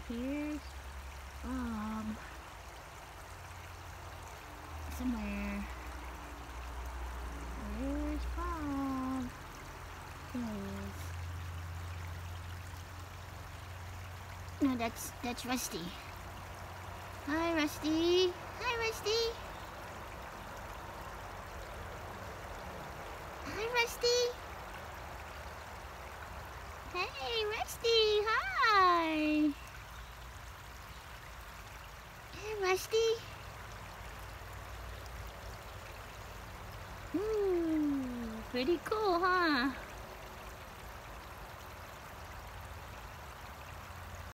Here's somewhere. Where's Bob? There he is. No, that's Rusty. Hi, Rusty. Hi, Rusty. Hi, Rusty. Hey, Rusty. Hi. Hey, Rusty. Ooh, pretty cool, huh?